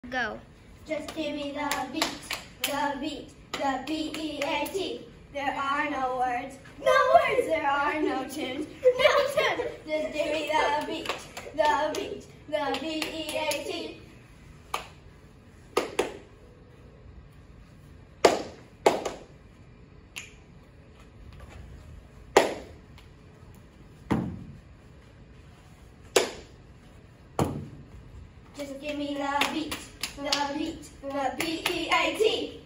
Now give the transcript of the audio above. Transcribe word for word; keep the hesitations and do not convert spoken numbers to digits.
Go. Just give me the beat, the beat, the B E A T. There are no words, no words, there are no tunes, no tunes. Just give me the beat, the beat, the B E A T. Just give me the beat, the beat, the B E A T.